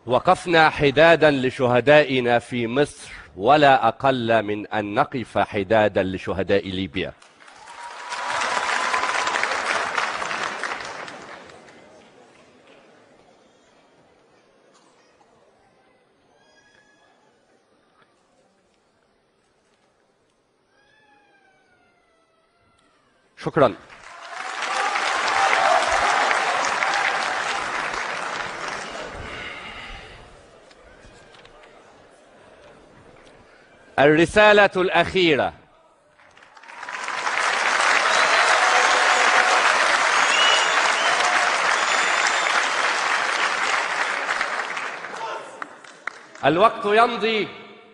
وقفنا حدادا لشهدائنا في مصر ولا أقل من أن نقف حدادا لشهداء ليبيا. شكرا. الرسالة الأخيرة. الوقت يمضي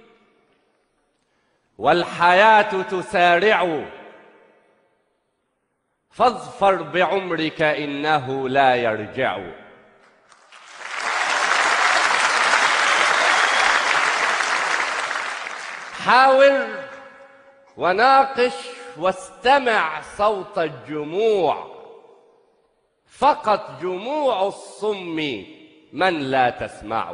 والحياة تسارع، فاظفر بعمرك إنه لا يرجع. حاور وناقش واستمع صوت الجموع، فقط جموع الصم من لا تسمع.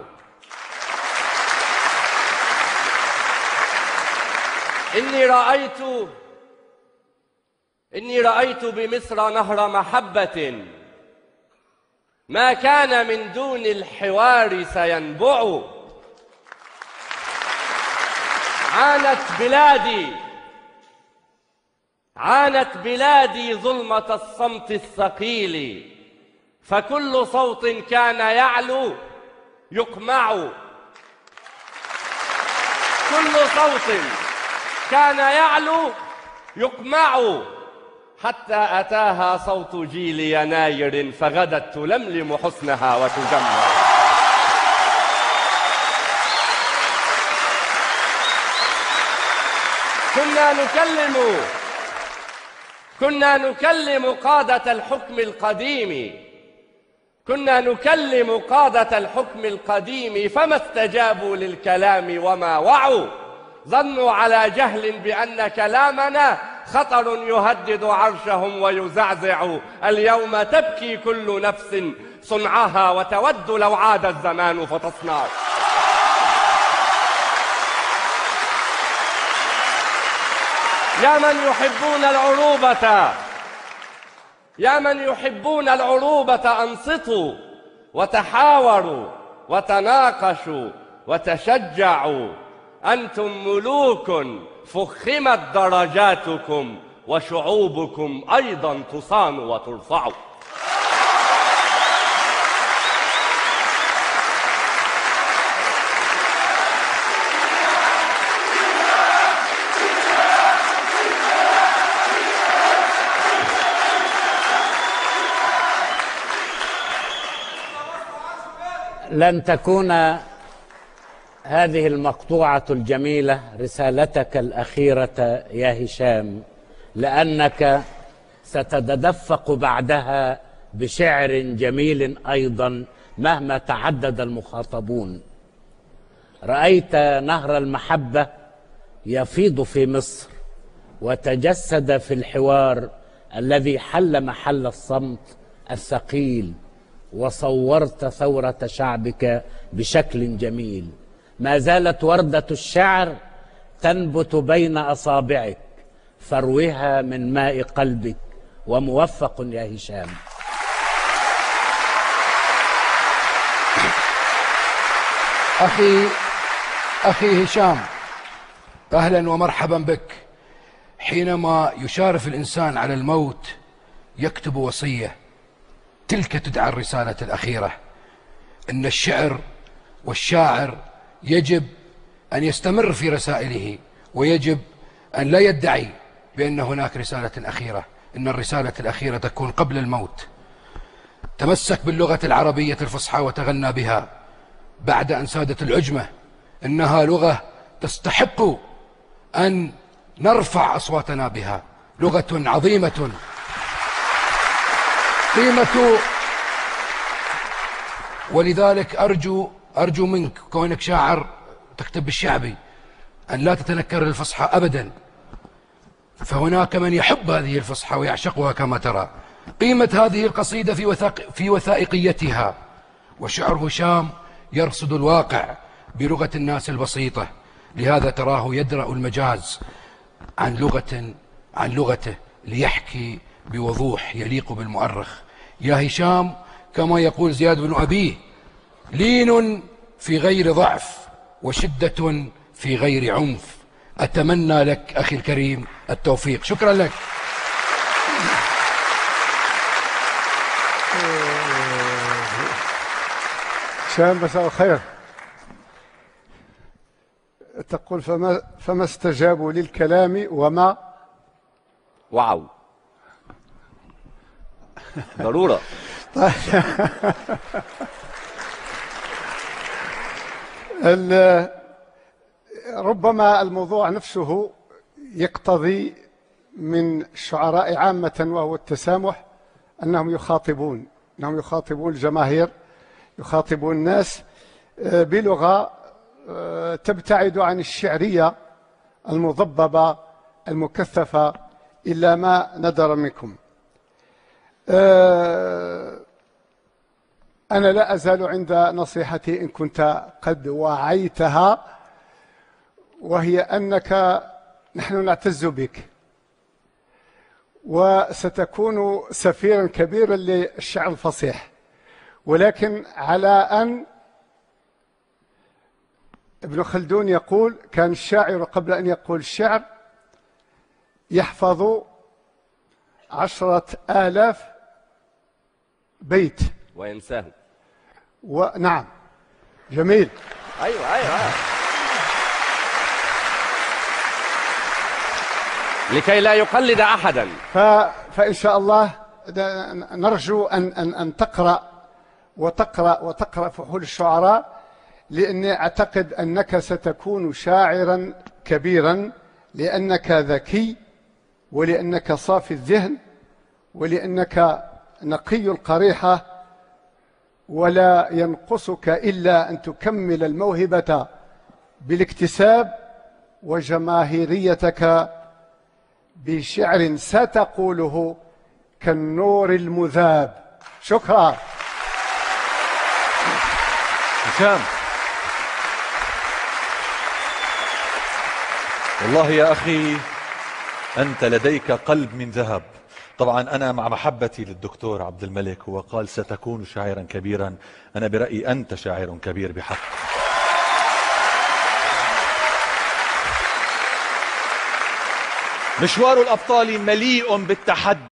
إني رأيت بمصر نهر محبة ما كان من دون الحوار سينبع. عانت بلادي ظلمة الصمت الثقيل، فكل صوت كان يعلو يقمع. كل صوت كان يعلو يقمع، حتى أتاها صوت جيل يناير فغدت تلملم حسنها وتجمع. كنا نكلم قادة الحكم القديم، كنا نكلم قادة الحكم القديم فما استجابوا للكلام وما وعوا. ظنوا على جهل بأن كلامنا خطر يهدد عرشهم ويزعزع. اليوم تبكي كل نفس صنعها وتود لو عاد الزمان فتصنع. يا من يحبون العروبة أنصتوا وتحاوروا وتناقشوا وتشجعوا. أنتم ملوك فخمت درجاتكم وشعوبكم أيضا تصان وترفع. لن تكون هذه المقطوعة الجميلة رسالتك الأخيرة يا هشام، لأنك ستتدفق بعدها بشعر جميل أيضا مهما تعدد المخاطبون. رأيت نهر المحبة يفيض في مصر وتجسد في الحوار الذي حل محل الصمت الثقيل، وصورت ثورة شعبك بشكل جميل. ما زالت وردة الشعر تنبت بين أصابعك، فاروها من ماء قلبك، وموفق يا هشام. أخي هشام، أهلا ومرحبا بك. حينما يشارف الإنسان على الموت يكتب وصية، تلك تدعى الرسالة الأخيرة. إن الشعر والشاعر يجب أن يستمر في رسائله، ويجب أن لا يدعي بأن هناك رسالة أخيرة. إن الرسالة الأخيرة تكون قبل الموت. تمسك باللغة العربية الفصحى وتغنى بها بعد أن سادت العجمة. إنها لغة تستحق أن نرفع أصواتنا بها، لغة عظيمة قيمة. ولذلك أرجو منك كونك شاعر تكتب بالشعبي أن لا تتنكر الفصحى أبدا، فهناك من يحب هذه الفصحى ويعشقها كما ترى. قيمة هذه القصيدة في وثائقيتها. وشعر هشام يرصد الواقع بلغة الناس البسيطة، لهذا تراه يدرأ المجاز عن لغته ليحكي بوضوح يليق بالمؤرخ. يا هشام، كما يقول زياد بن أبيه: لين في غير ضعف وشدة في غير عنف. أتمنى لك أخي الكريم التوفيق. شكرا لك. هشام، مساء الخير. تقول فما استجابوا للكلام وما وعوا. ضرورة. ربما الموضوع نفسه يقتضي من الشعراء عامة وهو التسامح، أنهم يخاطبون الجماهير، يخاطبون الناس بلغة تبتعد عن الشعرية المضببة المكثفة إلا ما ندر منكم. أنا لا أزال عند نصيحتي إن كنت قد وعيتها، وهي أنك نحن نعتز بك، وستكون سفيرا كبيرا للشعر الفصيح، ولكن على أن ابن خلدون يقول: كان الشاعر قبل أن يقول الشعر يحفظ 10,000 بيت وينساه. نعم، جميل. أيوة. لكي لا يقلد أحدا. فإن شاء الله نرجو أن تقرأ فحول الشعراء، لأني أعتقد أنك ستكون شاعرا كبيرا، لأنك ذكي، ولأنك صافي الذهن، ولأنك نقي القريحة، ولا ينقصك إلا أن تكمل الموهبة بالاكتساب، وجماهيريتك بشعر ستقوله كالنور المذاب. شكرا. هشام، والله يا أخي أنت لديك قلب من ذهب. طبعا أنا مع محبتي للدكتور عبد الملك، هو قال ستكون شاعرا كبيرا، أنا برأيي أنت شاعر كبير بحق. مشوار الأبطال مليء بالتحدي.